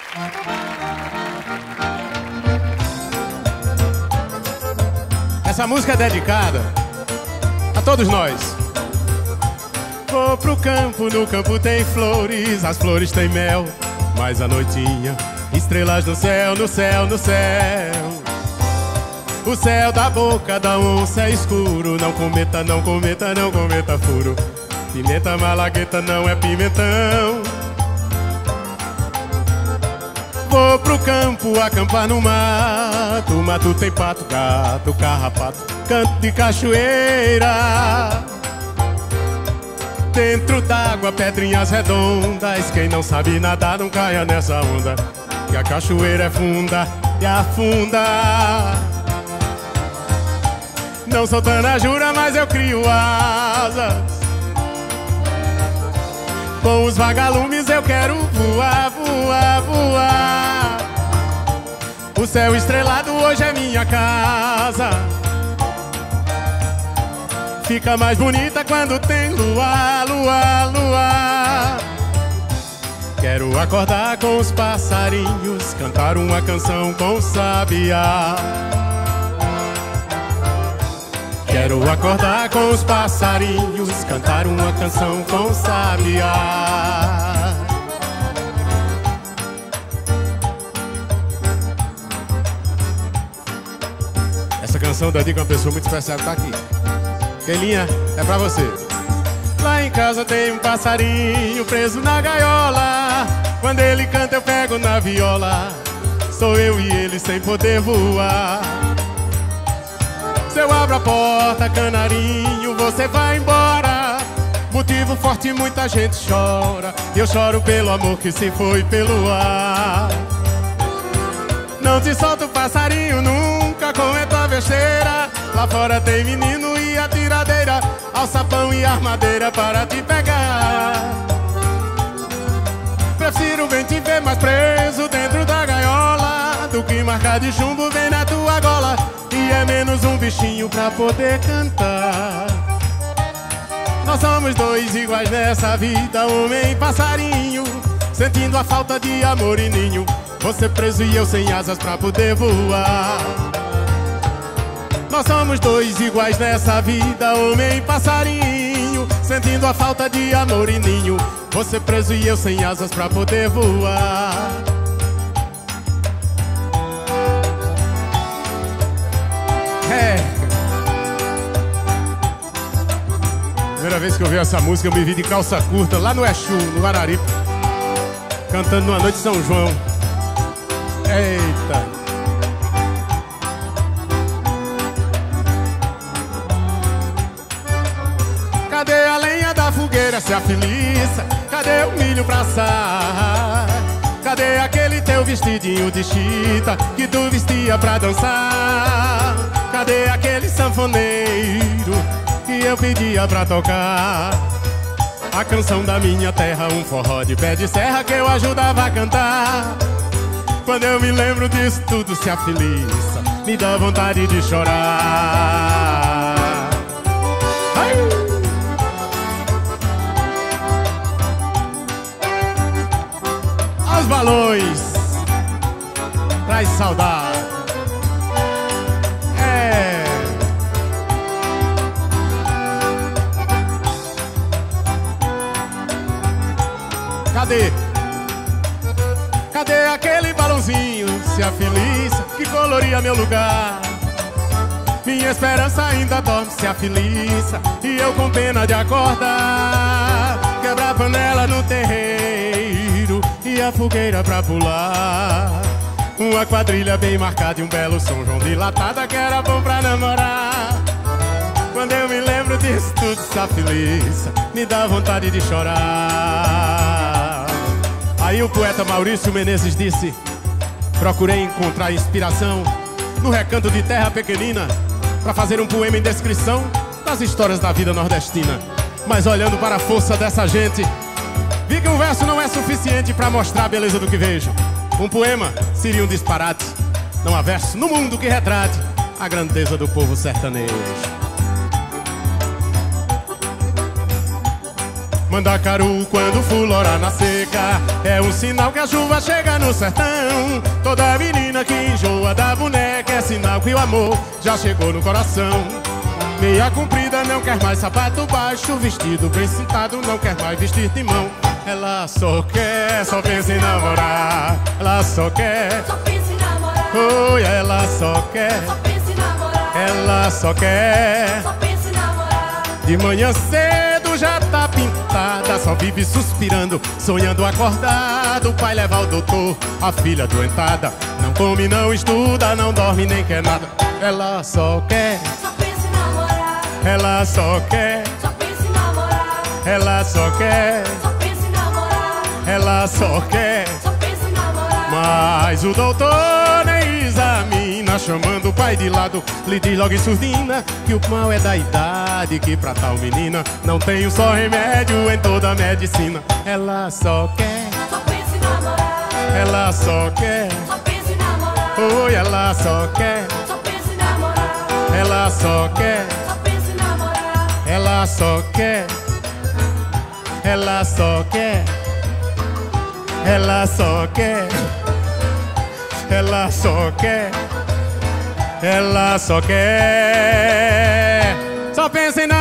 Essa música é dedicada a todos nós. Vou pro campo, no campo tem flores, as flores têm mel, mas à noitinha, estrelas no céu, no céu, no céu. O céu da boca da onça é escuro, não cometa, não cometa, não cometa furo. Pimenta malagueta não é pimentão. Vou pro campo acampar no mato, mato tem pato, gato, carrapato, canto de cachoeira. Dentro d'água, pedrinhas redondas, quem não sabe nadar não caia nessa onda, que a cachoeira é funda e afunda. Não sou tanajura, mas eu crio asas. Com os vagalumes eu quero voar, voar, voar. O céu estrelado hoje é minha casa. Fica mais bonita quando tem luar, luar, luar. Quero acordar com os passarinhos, cantar uma canção com o sabiá. Quero acordar com os passarinhos, cantar uma canção com o sabiá. Essa canção dedica a uma pessoa muito especial que tá aqui. Kelinha, é pra você. Lá em casa tem um passarinho preso na gaiola. Quando ele canta eu pego na viola. Sou eu e ele sem poder voar. Se eu abro a porta, canarinho, você vai embora. Motivo forte, muita gente chora. Eu choro pelo amor que se foi pelo ar. Não te solto, passarinho, nunca com tua besteira. Lá fora tem menino e atiradeira, alçapão e armadeira para te pegar. Prefiro bem te ver mais preso dentro da gaiola do que marcar de chumbo bem na tua gola. E é menos um bichinho pra poder cantar. Nós somos dois iguais nessa vida, homem e passarinho, sentindo a falta de amor e ninho. Você preso e eu sem asas pra poder voar. Nós somos dois iguais nessa vida, homem e passarinho, sentindo a falta de amor e ninho. Você preso e eu sem asas pra poder voar. Primeira vez que eu vi essa música eu me vi de calça curta lá no Exu, no Araripe, cantando numa noite de São João. Eita! Cadê a lenha da fogueira, se afiliça? Cadê o milho pra assar? Cadê aquele teu vestidinho de chita que tu vestia pra dançar? Cadê aquele sanfoneiro que eu pedia pra tocar? A canção da minha terra, um forró de pé de serra que eu ajudava a cantar. Quando eu me lembro disso tudo se afiliça, me dá vontade de chorar. Ai! Aos balões, traz saudade. Cadê? Cadê aquele balãozinho, se afiliça, que coloria meu lugar? Minha esperança ainda dorme, se afiliça, e eu com pena de acordar. Quebra a panela no terreiro e a fogueira pra pular. Uma quadrilha bem marcada e um belo São João dilatada que era bom pra namorar. Quando eu me lembro disso tudo se afiliça, me dá vontade de chorar. Aí o poeta Maurício Menezes disse: procurei encontrar inspiração no recanto de terra pequenina pra fazer um poema em descrição das histórias da vida nordestina. Mas olhando para a força dessa gente, vi que um verso não é suficiente pra mostrar a beleza do que vejo. Um poema seria um disparate. Não há verso no mundo que retrate a grandeza do povo sertanejo. Mandacaru quando fulora na seca é um sinal que a chuva chega no sertão. Toda menina que enjoa da boneca é sinal que o amor já chegou no coração. Meia comprida não quer mais sapato baixo, vestido bem sentado não quer mais vestir timão. Ela só quer, só pensa em namorar. Ela só quer, só pensa em namorar. Oi, ela só quer, só pensa em namorar. Ela só quer, só pensa em namorar. de manhã cedo já tá pintada, só vive suspirando, sonhando acordado. O pai leva ao doutor, a filha doentada, não come, não estuda, não dorme nem quer nada. Ela só quer, só pensa em namorar. ela só quer, só pensa em namorar. ela só quer, só pensa em namorar. ela só quer. só pensa em namorar. Mas o doutor nem examina, chamando o pai de lado, lhe diz logo em surdina que o mal é da idade, que pra tal menina não tem um só remédio em toda a medicina. Ela só quer, só pensa em namorar. ela só quer, só pensa em namorar. oi, ela só quer, só pensa em namorar. ela só quer, só pensa em namorar. ela só quer, ela só quer, ela só quer, ela só quer, ela só quer, só pensa em